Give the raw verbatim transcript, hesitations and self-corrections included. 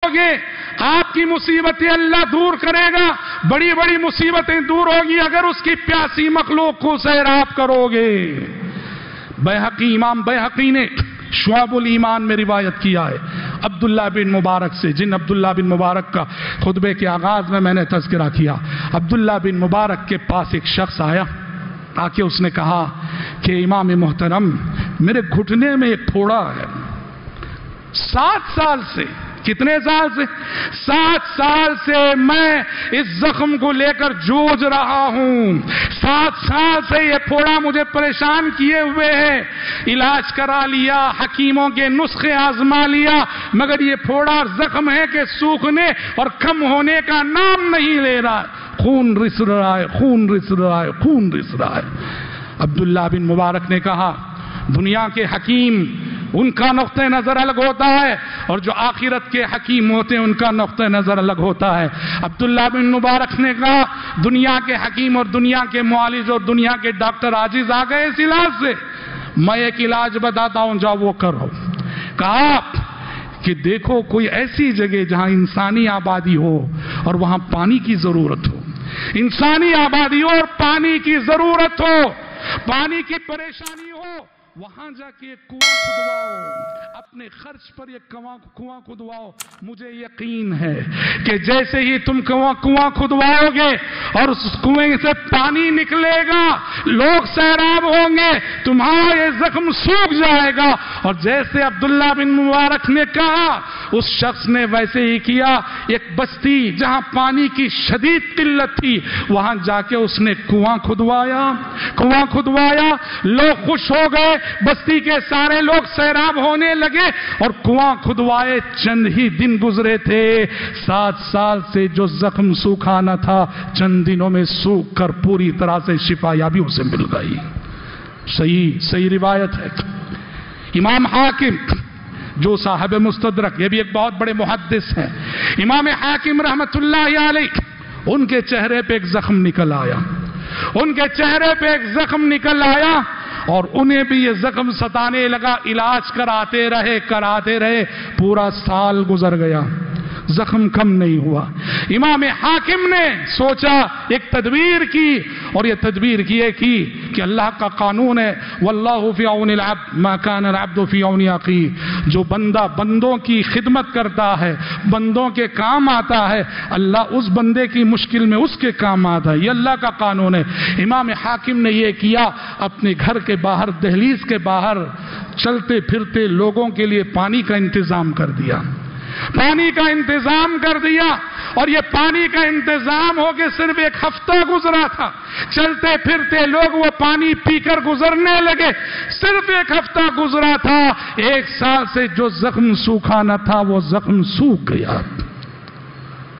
گے آپ کی مصیبتیں اللہ دور کرے گا، بڑی بڑی مصیبتیں دور ہوگی اگر اس کی پیاسی مخلوق کو سیراب کرو گے۔ بیہقی، امام بیہقی نے شعب الایمان میں روایت کیا ہے عبداللہ بن مبارک سے، جن عبداللہ بن مبارک کا خطبے کے آغاز میں میں نے تذکرہ کیا۔ عبداللہ بن مبارک کے پاس ایک شخص آیا، آ کے اس نے کہا کہ امام محترم میرے گھٹنے میں ایک پھوڑا ہے، سات سال سے، کتنے سال سے؟ سات سال سے میں اس زخم کو لے کر جوجھ رہا ہوں، سات سال سے یہ پھوڑا مجھے پریشان کیے ہوئے ہے، علاج کرا لیا، حکیموں کے نسخے آزما لیا، مگر یہ پھوڑا زخم ہے کہ سوکھنے اور کم ہونے کا نام نہیں لے رہا ہے، خون رس رہا ہے، خون رس رہا ہے، خون رس رہا ہے۔ عبداللہ بن مبارک نے کہا دنیا کے حکیم ان کا نقطہ نظر الگ ہوتا ہے اور جو آخرت کے حکیم ہوتے ہیں ان کا نقطہ نظر الگ ہوتا ہے۔ عبداللہ بن مبارک نے کہا دنیا کے حکیم اور دنیا کے معالج اور دنیا کے ڈاکٹر عاجز آ گئے اس علاج سے، میں ایک علاج بتاتا ہوں، جاؤ وہ کرو۔ کہا کہ دیکھو کوئی ایسی جگہ جہاں انسانی آبادی ہو اور وہاں پانی کی ضرورت ہو، انسانی آبادی ہو اور پانی کی ضرورت ہو، پانی کی پریشانی ہو، وہاں جا کے ایک کنواں کھدواؤ، اپنے خرچ پر ایک کنواں کھدواؤ۔ مجھے یقین ہے کہ جیسے ہی تم کنواں کنواں کھدواؤ گے اور اس کنویں سے پانی نکلے گا، لوگ سیراب ہوں گے، تمہارا یہ زخم سوکھ جائے گا۔ اور جیسے عبداللہ بن مبارک نے کہا اس شخص نے ویسے ہی کیا، ایک بستی جہاں پانی کی شدید قلت تھی وہاں جا کے اس نے کنواں کھدوایا، کنواں کھدوایا، لوگ خوش ہو گئے، بستی کے سارے لوگ سیراب ہونے لگے اور کنواں کھدوائے چند ہی دن گزرے تھے، سات سال سے جو زخم سوکھا نہ تھا چند دنوں میں سوکھ کر پوری طرح سے شفا یابی اسے مل گئی۔ صحیح صحیح روایت ہے۔ امام حاکم جو صاحب مستدرک، یہ بھی ایک بہت بڑے محدث ہیں، امام حاکم رحمت اللہ علیہ، ان کے چہرے پہ ایک زخم نکل آیا، ان کے چہرے پہ ایک زخم نکل آیا اور انہیں بھی یہ زخم ستانے لگا، علاج کراتے رہے کراتے رہے، پورا سال گزر گیا، زخم کم نہیں ہوا۔ امام حاکم نے سوچا، ایک تدبیر کی، اور یہ تدبیر یہ کی کہ اللہ کا قانون ہے واللہ فی عون العبد ما کان العبد فی عون اخیہ، جو بندہ بندوں کی خدمت کرتا ہے، بندوں کے کام آتا ہے، اللہ اس بندے کی مشکل میں اس کے کام آتا ہے، یہ اللہ کا قانون ہے۔ امام حاکم نے یہ کیا، اپنے گھر کے باہر، دہلیز کے باہر چلتے پھرتے لوگوں کے لیے پانی کا انتظام کر دیا، پانی کا انتظام کر دیا، اور یہ پانی کا انتظام ہو کے صرف ایک ہفتہ گزرا تھا، چلتے پھرتے لوگ وہ پانی پی کر گزرنے لگے، صرف ایک ہفتہ گزرا تھا، ایک سال سے جو زخم سوکھا نہ تھا وہ زخم سوکھ گیا۔